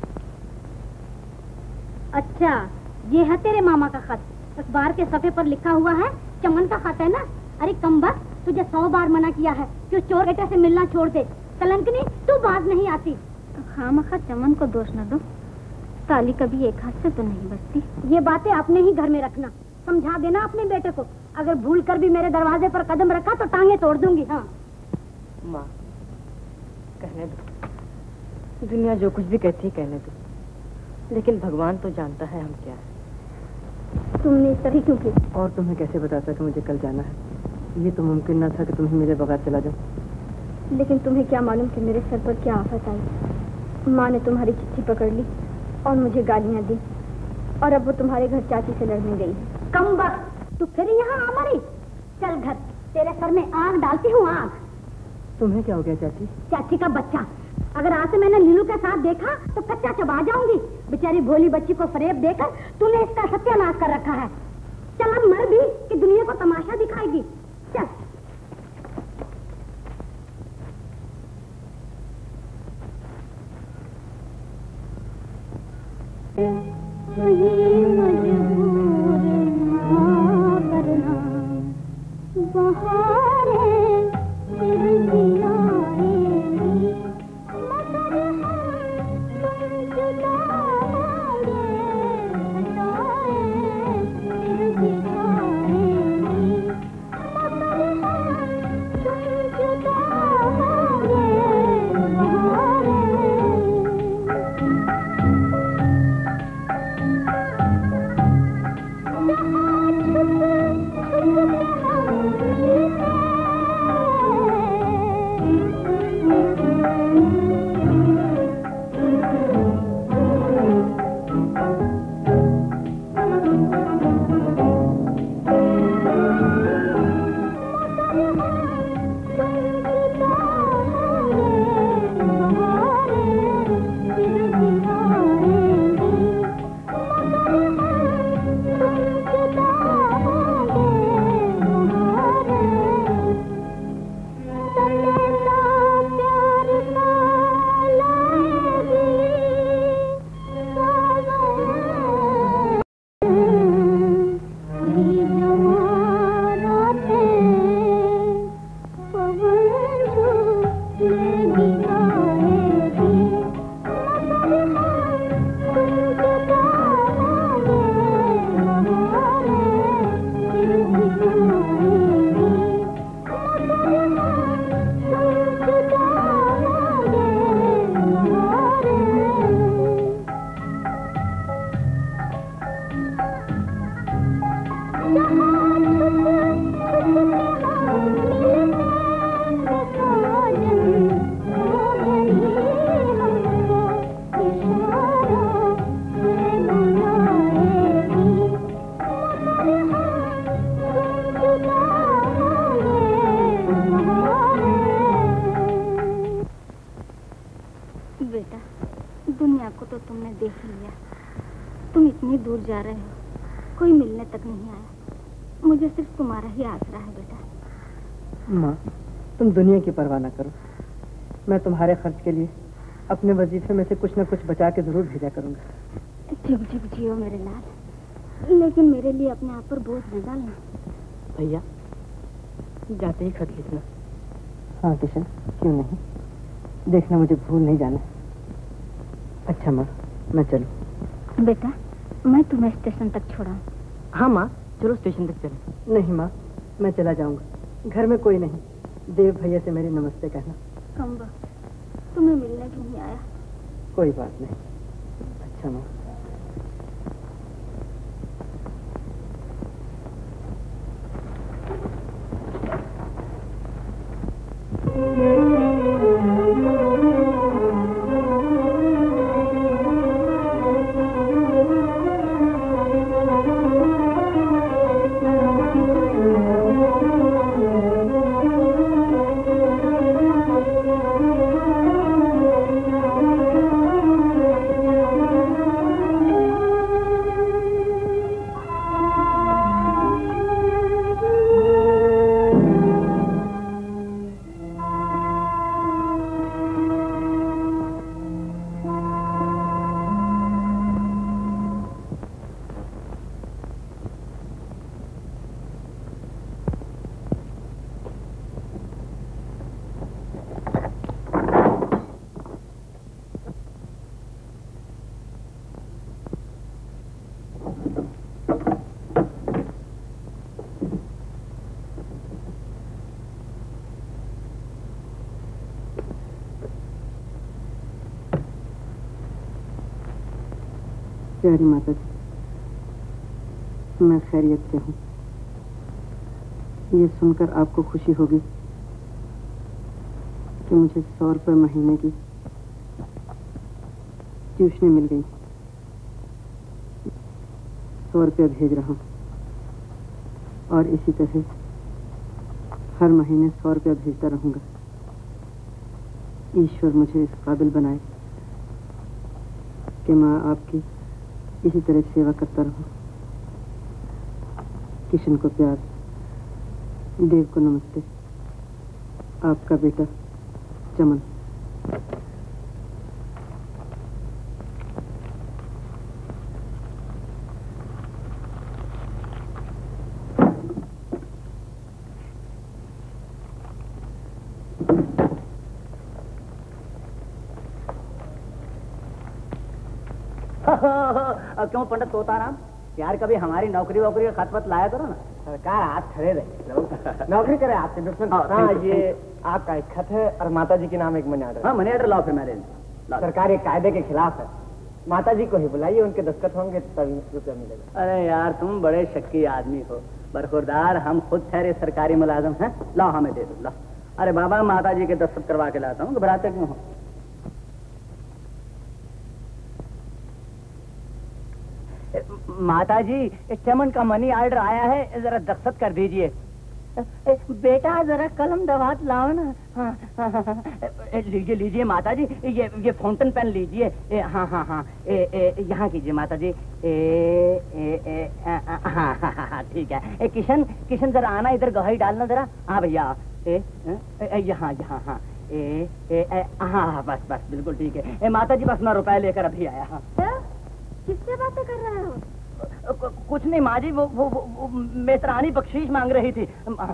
अच्छा, ये है तेरे मामा का खत। अखबार के सफे पर लिखा हुआ है चमन का खत है ना? अरे कमबख्त, तुझे 100 बार मना किया है कि उस चोर बेटे से मिलना छोड़ दे। कलंकनी, तू बाज नहीं आती। खामखा चमन को दोष न दो, ताली कभी एक हाथ से तो नहीं बचती। ये बातें अपने ही घर में रखना, समझा देना अपने बेटे को। अगर भूल कर भी मेरे दरवाजे पर कदम रखा तो टांगे तोड़ दूंगी। हाँ माँ कहने दो, दुनिया जो कुछ भी कहती है कहने दो, लेकिन भगवान तो जानता है हम क्या है। तुमने इस तरह क्यों की? और तुम्हें कैसे बताता कि मुझे कल जाना है? ये तो मुमकिन न था कि तुम्हें मेरे बगैर चला जाओ। लेकिन तुम्हें क्या मालूम कि मेरे सर पर क्या आफत आई। माँ ने तुम्हारी चिट्ठी पकड़ ली और मुझे गालियाँ दी, और अब वो तुम्हारे घर चाची से लड़ने गई। कमबख्त, तू फिर यहाँ आ मरी। चल घर, तेरे सर में आग डालती हूँ, आग। तुम्हें क्या हो गया चाची? चाची का बच्चा, अगर आज से मैंने लीलू के साथ देखा तो कच्चा चबा जाऊंगी। बेचारी भोली बच्ची को फरेब देकर तूने इसका सत्यानाश कर रखा है। चल अब मर भी कि दुनिया को तमाशा दिखाएगी। चल। कोई मिलने तक नहीं आया। मुझे सिर्फ तुम्हारा ही आसरा है बेटा। माँ, तुम दुनिया की परवाह ना करो। मैं तुम्हारे खर्च के लिए अपने वजीफे में से कुछ न कुछ बचा के जरूर भेजा करूंगा। जुग जुग जियो मेरे लाल, लेकिन मेरे लिए अपने आप पर बोझ न डालना। भैया, जाते ही खत लिखना। हाँ किशन, क्यों नहीं। देखना मुझे भूल नहीं जाना। अच्छा माँ, मैं चलूं? बेटा, मैं तुम्हें स्टेशन तक छोड़ाऊं? हाँ माँ, चलो स्टेशन तक चलो। नहीं माँ, मैं चला जाऊंगा। घर में कोई नहीं। देव भैया से मेरी नमस्ते कहना। कम वक्त तुम्हें मिलने क्यों नहीं आया? कोई बात नहीं। अच्छा माँ। प्यारी माता जी, मैं खैरियत से हूँ। ये सुनकर आपको खुशी होगी कि मुझे 100 रुपये महीने की ट्यूशनें मिल गई। 100 रुपये भेज रहा हूँ और इसी तरह हर महीने 100 रुपये भेजता रहूँगा। ईश्वर मुझे इस काबिल बनाए कि मैं आपकी इसी तरह सेवा करता रहूं। किशन को प्यार, देव को नमस्ते। आपका बेटा चमन। क्यों पंडित तोताराम, यार कभी हमारी नौकरी वोकरी का खत वत लाया करो ना। सरकार आप खड़े रहे, नौकरी करे आपके दुश्मन। हाँ, ये आपका एक खत है और माता जी के नाम एक मनी ऑर्डर। हाँ, मनी ऑर्डर लाओ फिर मेरे। सरकार एक कायदे के खिलाफ है। माता जी को ही बुलाइए, उनके दस्तखत होंगे तभी रुपया मिलेगा। अरे यार तुम बड़े शक्की आदमी हो। बरखुरदार, हम खुद ठहरे सरकारी मुलाजम हैं। लाओ हमें दे दो, लाओ। अरे बाबा, माता जी के दस्तखत करवा के लाता हूँ, घबराते क्यों हो। माता जी, चमन का मनी ऑर्डर आया है, जरा दस्तखत कर दीजिए। बेटा जरा कलम दवात लाओ ना। लीजिए लीजिए माता जी, ये फाउंटेन पेन लीजिए। हाँ हाँ हाँ, यहाँ कीजिए माता जी। हाँ ठीक है। किशन किशन जरा आना, इधर गवाही डालना जरा। हाँ भैया, यहाँ यहाँ हाँ। हाँ बस बस बिल्कुल ठीक है। माता जी बस मैं रुपए लेकर अभी आया। हाँ, किससे बातें कर रहे हो? कुछ नहीं माँ जी, वो मेतरानी बख्शीश मांग रही थी।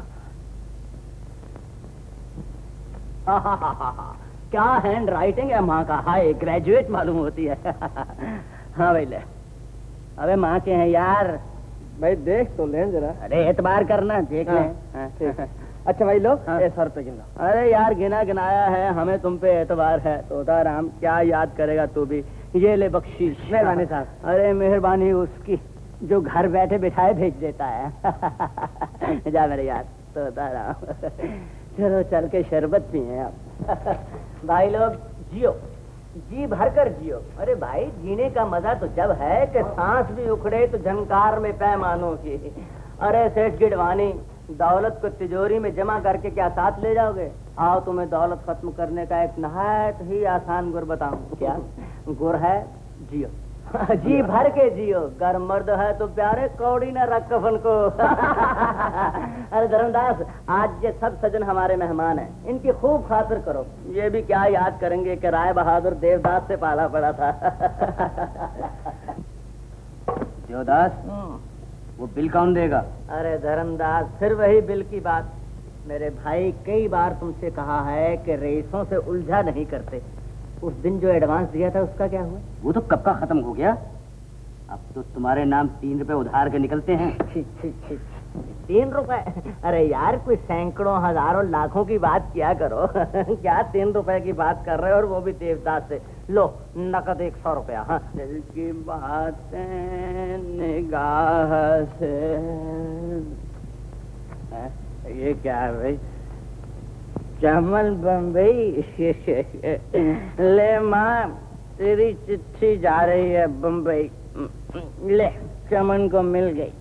क्या हैंड राइटिंग है माँ का, हाय ग्रेजुएट मालूम होती है। हाँ भाई ले। अबे माँ के हैं यार। भाई देख तो लें जरा। अरे एतबार करना, देख लें। अच्छा भाई लो, हाँ। 100 रुपये गिना। अरे यार गिना गिनाया है, हमें तुम पे एतबार है। तोताराम क्या याद करेगा तू भी। ये ले बख्शीश। मेहरबानी साहब। अरे मेहरबानी उसकी जो घर बैठे बिठाए भेज देता है। जा मेरे यार तोताराम। चलो चल के शरबत पिए आप। भाई लोग जियो, जी भर कर जियो। अरे भाई, जीने का मजा तो जब है कि सांस भी उखड़े तो झंकार में पैमानों की। अरे सेठ गिडवानी, दौलत को तिजोरी में जमा करके क्या साथ ले जाओगे? आओ तुम्हें दौलत खत्म करने का एक नहायत ही आसान गुर बताऊं। क्या गुर है? जियो। जी भर के जियो, गर मर्द है तो प्यारे कौड़ी न रख कफन को। अरे धर्मदास, आज ये सब सजन हमारे मेहमान हैं, इनकी खूब खातिर करो। ये भी क्या याद करेंगे कि राय बहादुर देवदास से पाला पड़ा था। देवदास, वो बिल कौन देगा? अरे धर्मदास, फिर वही बिल की बात। मेरे भाई, कई बार तुमसे कहा है कि रईसों से उलझा नहीं करते। उस दिन जो एडवांस दिया था उसका क्या हुआ? वो तो कब का खत्म हो गया। अब तो तुम्हारे नाम 3 रुपए उधार के निकलते हैं। 3 रुपए? अरे यार, कोई सैकड़ों हजारों लाखों की बात किया करो। क्या 3 रुपए की बात कर रहे हो, और वो भी देवदास से? लो नकद 100 रुपया। हाँ, दिल की बातें निगाह से। ये क्या है भाई? चमन बम्बई। ले माँ, तेरी चिट्ठी जा रही है बम्बई। ले, चमन को मिल गई।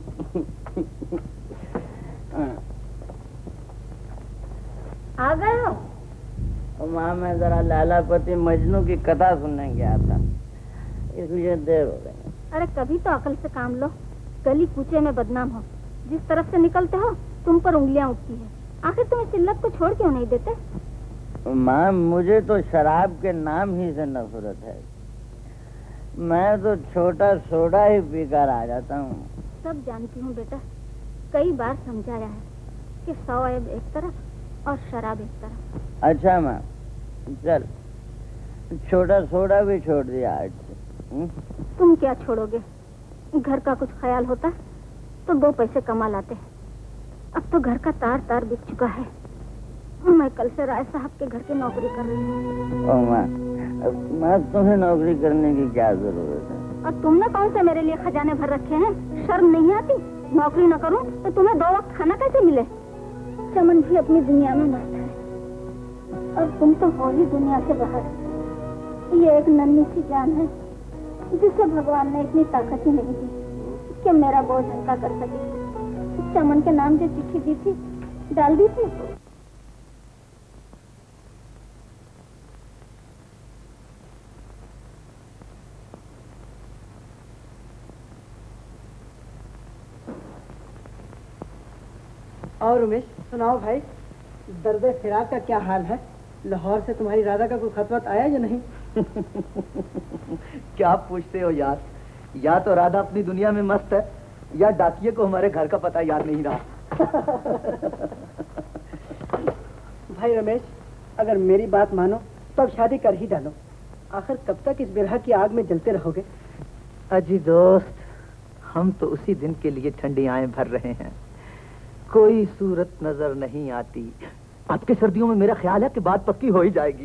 आ गए हो? माँ, मैं जरा लालापति मजनू की कथा सुनने गया था, इसलिए देर हो गई। अरे कभी तो अकल से काम लो। गली कूचे में बदनाम हो, जिस तरफ से निकलते हो तुम पर उंगलियां उठती है। आखिर तुम इस इल्लत को छोड़ क्यों नहीं देते? माँ, मुझे तो शराब के नाम ही से नफरत है। मैं तो छोटा सोडा ही पीकर आ जाता हूँ। सब जानती हूँ बेटा, कई बार समझाया है कि शराब एक तरफ और शराब एक तरफ। अच्छा माँ, चल छोटा सोडा भी छोड़ दिया आज से। तुम क्या छोड़ोगे? घर का कुछ ख्याल होता तो 2 पैसे कमा लाते। अब तो घर का तार तार बिक चुका है। मैं कल से राय साहब के घर की नौकरी कर रही हूँ। माँ, तुम्हें नौकरी करने की क्या जरूरत है? और तुमने कौन से मेरे लिए खजाने भर रखे हैं? शर्म नहीं आती? नौकरी न करूं तो तुम्हें 2 वक्त खाना कैसे मिले? चमन भी अपनी दुनिया में मस्त है और तुम तो हो ही दुनिया से बाहर। ये एक नन्ही सी जान है जिसे भगवान ने इतनी ताकत ही नहीं दी कि मेरा बोझ हल्का कर सके। चमन के नाम जो चिट्ठी दी थी, डाल दी थी। और उमेश, सुनाओ भाई, दर्द फिराक का क्या हाल है? लाहौर से तुम्हारी राधा का कोई खत वत आया या नहीं? क्या पूछते हो यार? या तो राधा अपनी दुनिया में मस्त है, या डाकिये को हमारे घर का पता याद नहीं रहा। भाई रमेश, अगर मेरी बात मानो तो अब शादी कर ही डालो। आखिर कब तक इस बिरहा की आग में जलते रहोगे? अजी दोस्त, हम तो उसी दिन के लिए ठंडी आएं भर रहे हैं। कोई सूरत नजर नहीं आती। आपके सर्दियों में मेरा ख्याल है कि बात पक्की हो ही जाएगी।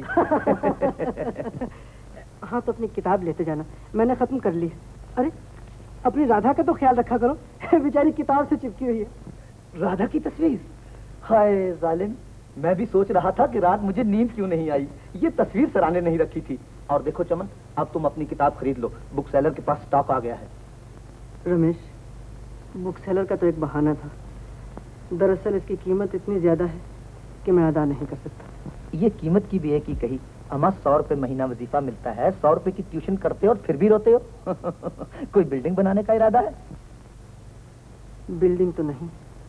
हाँ, तो अपनी किताब लेते जाना, मैंने खत्म कर ली। अरे, अपनी राधा का तो ख्याल रखा करो, बेचारी किताब से चिपकी हुई है। राधा की तस्वीर? हाय जालिम, मैं भी सोच रहा था कि रात मुझे नींद क्यों नहीं आई। ये तस्वीर सराहने नहीं रखी थी। और देखो चमन, अब तुम अपनी किताब खरीद लो, बुक सेलर के पास स्टॉक आ गया है। रमेश, बुक सेलर का तो एक बहाना था। दरअसल इसकी कीमत इतनी ज्यादा है कि मैं अदा नहीं कर सकता। ये कीमत की भी एक ही कही। अम्मा 100 रुपए महीना वजीफा मिलता है, 100 रुपए की ट्यूशन करते हो और फिर भी रोते हो। कोई बिल्डिंग बनाने का इरादा है? बिल्डिंग तो नहीं,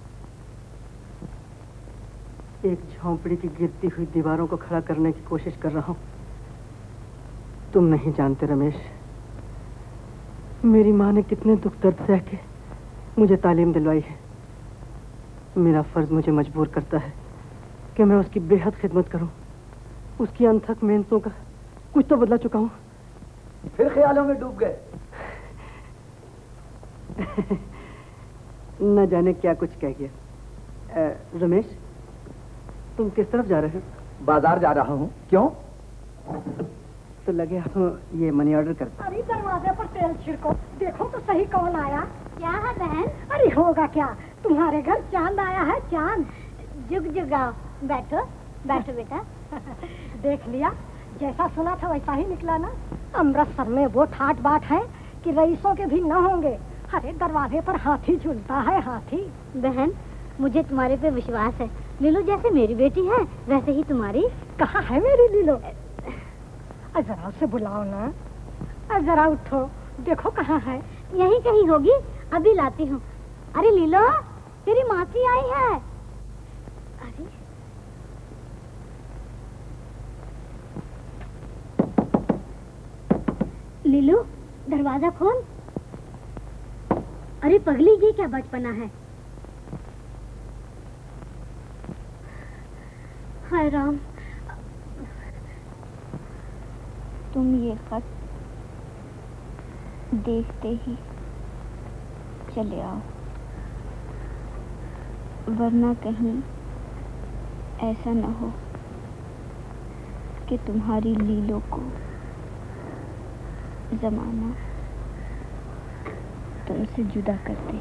एक झोंपड़ी की गिरती हुई दीवारों को खड़ा करने की कोशिश कर रहा हूं। तुम नहीं जानते रमेश, मेरी माँ ने कितने दुख दर्द सह के मुझे तालीम दिलवाई है। मेरा फर्ज मुझे मजबूर करता है कि मैं उसकी बेहद खिदमत करूं। उसकी अनथक मेहनतों का कुछ तो बदला चुका हूं। फिर ख्यालों में डूब गए। न जाने क्या कुछ कह गया। रमेश, तुम किस तरफ जा रहे हो? बाजार जा रहा हूँ। क्यों? तो लगे हाथों ये मनी ऑर्डर करता। अरे दरवाजे पर तेल छिड़को, देखो तो सही कौन आया। क्या है बहन? अरे होगा क्या, तुम्हारे घर चांद आया है, चांद। जुग जुगाओ। बैठो बैठो बेटा। देख लिया, जैसा सुना था वैसा ही निकला ना। अमृतसर में वो ठाट बाट है कि रईसों के भी न होंगे। अरे दरवाजे पर हाथी झूलता है, हाथी। बहन, मुझे तुम्हारे पे विश्वास है। लीलो जैसे मेरी बेटी है वैसे ही तुम्हारी। कहाँ है मेरी लीलो? जरा उसे बुलाओ ना। जरा उठो, देखो कहाँ है। यहीं कहीं होगी, अभी लाती हूँ। अरे लीलो, तेरी मासी आई है। अरे लीलो, दरवाजा खोल। अरे पगली, ये क्या बचपना है। हाय राम, तुम ये खत देखते ही चले आओ, वरना कहीं ऐसा न हो कि तुम्हारी लीलो को जमाना तुमसे जुदा कर दे।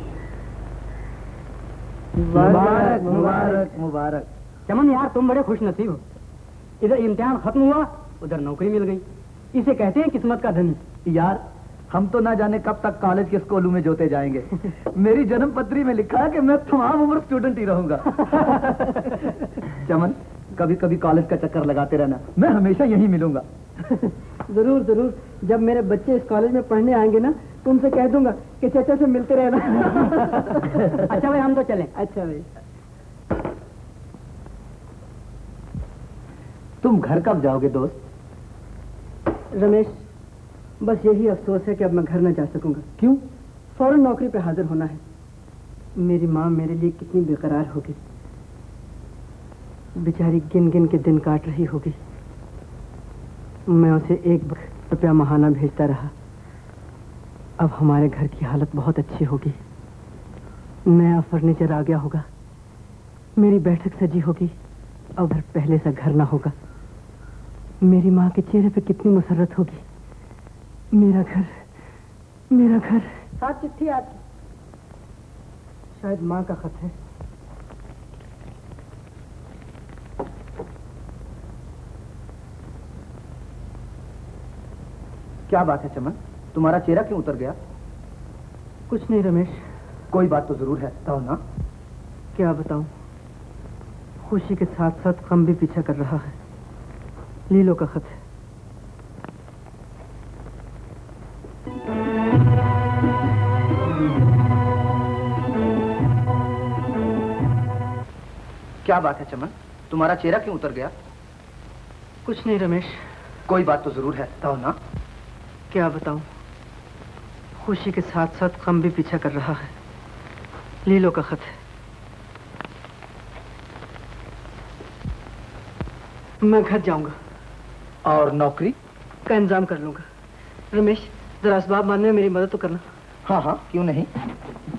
मुबारक मुबारक मुबारक। चमन यार, तुम बड़े खुश नसीब हो। इधर इम्तिहान खत्म हुआ, उधर नौकरी मिल गई। इसे कहते हैं किस्मत का धनी। यार हम तो ना जाने कब तक कॉलेज के स्कूलों में जोते जाएंगे। मेरी जन्म पत्री में लिखा है कि मैं तमाम उम्र स्टूडेंट ही रहूंगा। चमन, कभी कभी कॉलेज का चक्कर लगाते रहना, मैं हमेशा यहीं मिलूंगा। जरूर जरूर, जब मेरे बच्चे इस कॉलेज में पढ़ने आएंगे ना, तुमसे कह दूंगा कि चाचा से मिलते रहना। अच्छा भाई, हम तो चलें। अच्छा भाई। तुम घर कब जाओगे दोस्त? रमेश, बस यही अफसोस है कि अब मैं घर न जा सकूंगा। क्यों? फौरन नौकरी पे हाजिर होना है। मेरी माँ मेरे लिए कितनी बेकरार होगी, बेचारी गिन गिन के दिन काट रही होगी। मैं उसे 1 रुपया महाना भेजता रहा। अब हमारे घर की हालत बहुत अच्छी होगी। नया फर्नीचर आ गया होगा, मेरी बैठक सजी होगी। अब पहले सा घर ना होगा। मेरी माँ के चेहरे पे कितनी मुसर्रत होगी। मेरा घर, मेरा घर। साथ चिट्ठी आती, शायद माँ का खत है। क्या बात है चमन, तुम्हारा चेहरा क्यों उतर गया? कुछ नहीं रमेश। कोई बात तो जरूर है, बताओ ना। क्या बताऊं, खुशी के साथ साथ गम भी पीछा कर रहा है। लीलो का खत है। क्या बात है चमन, तुम्हारा चेहरा क्यों उतर गया? कुछ नहीं रमेश। कोई बात तो जरूर है, बताओ ना। क्या बताऊं, खुशी के साथ साथ गम भी पीछा कर रहा है। लीलो का खत है। मैं घर जाऊंगा और नौकरी का इंतजाम कर लूंगा। रमेश, जरा असबाब मानने में मेरी मदद तो करना। हाँ हाँ, क्यों नहीं।